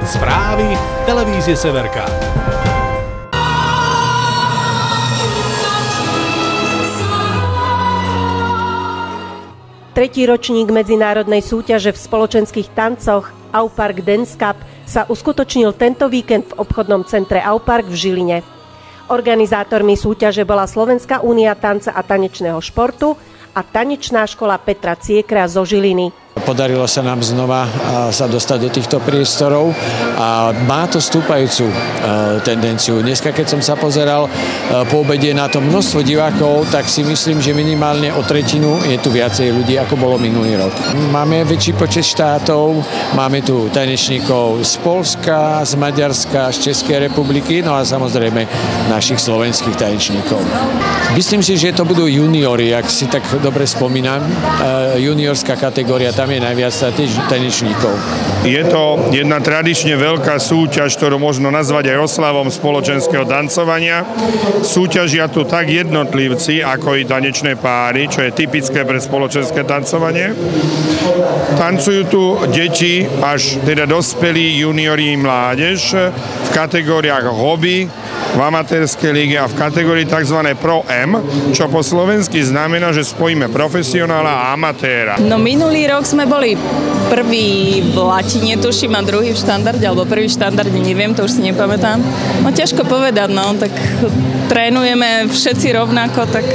Správy televízie Severka. Tretí ročník medzinárodnej súťaže v spoločenských tancoch Aupark Dance Cup sa uskutočnil tento víkend v obchodnom centre Aupark v Žiline. Organizátormi súťaže bola Slovenská únia tanca a tanečného športu a tanečná škola Petra Ciekra zo Žiliny. Podarilo sa nám znova sa dostať do týchto priestorov a má to stúpajúcu tendenciu. Dneska, keď som sa pozeral po obede na to množstvo divákov, tak si myslím, že minimálne o tretinu je tu viacej ľudí, ako bolo minulý rok. Máme väčší počet štátov, máme tu tanečníkov z Poľska, z Maďarska, z Českej republiky, no a samozrejme našich slovenských tanečníkov. Myslím si, že to budú juniori, ak si tak dobre spomínam, juniorská kategória, tam je najviac tanečníkov. Je to jedna tradične veľká súťaž, ktorú možno nazvať aj oslavom spoločenského tancovania. Súťažia tu tak jednotlivci, ako i tanečné páry, čo je typické pre spoločenské tancovanie. Tancujú tu deti až teda dospelí, juniori, mládež v kategóriách hobby, v amatérskej líge a v kategórii tzv. Pro M, čo po slovensky znamená, že spojíme profesionála a amatéra. No minulý rok sme boli prvý v latine, tuším, a druhý v štandarde, alebo prvý v štandarde, neviem, to už si nepamätám. No ťažko povedať, no, tak trénujeme všetci rovnako, tak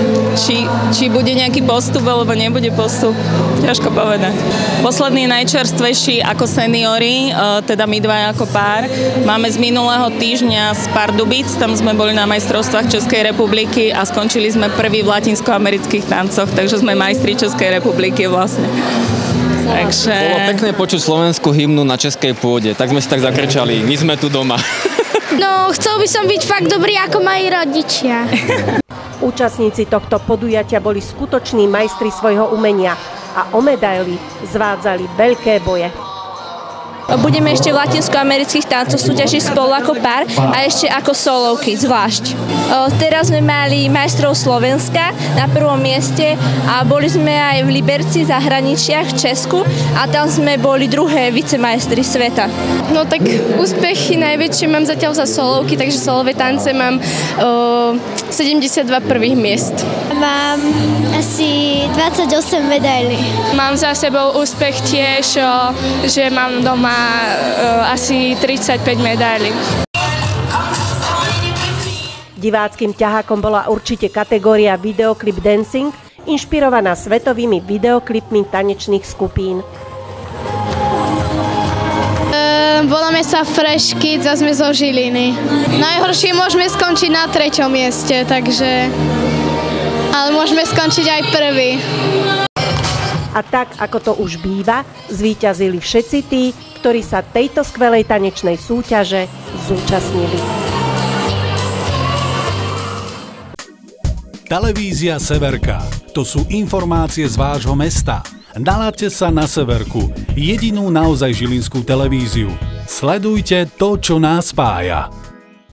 či bude nejaký postup, alebo nebude postup, ťažko povedať. Posledný najčerstvejší ako seniori, teda my dvaja ako pár, máme z minulého týždňa z Pardubic, tam sme boli na majstrovstvách Českej republiky a skončili sme prvý v latinskoamerických tancoch, takže sme majstri Českej republiky vlastne. Takže... Bolo pekné počuť slovenskú hymnu na českej pôde, tak sme si tak zakrčali, my sme tu doma. No, chcel by som byť fakt dobrý ako moji rodičia. Účastníci tohto podujatia boli skutoční majstri svojho umenia a o medaily zvádzali veľké boje. Budeme ešte v latinskoamerických tancoch súťažiť spolu ako pár a ešte ako solovky, zvlášť. Teraz sme mali majstrov Slovenska na prvom mieste a boli sme aj v Liberci, zahraničiach, v Česku a tam sme boli druhé vicemajstri sveta. No tak úspechy najväčšie mám zatiaľ za solovky, takže solové tance mám 72 prvých miest. Mám asi 28 medailí. Mám za sebou úspech tiež, že mám doma asi 35 medailí. Diváckym ťahákom bola určite kategória videoklip dancing, inšpirovaná svetovými videoklipmi tanečných skupín. Voláme sa Fresh Kids a sme zo Žiliny. Najhoršie môžeme skončiť na 3. mieste, takže... Ale môžeme skončiť aj prvý. A tak, ako to už býva, zvíťazili všetci tí, ktorí sa tejto skvelej tanečnej súťaže zúčastnili. Televízia Severka. To sú informácie z vášho mesta. Naladte sa na Severku, jedinú naozaj žilinskú televíziu. Sledujte to, čo nás spája.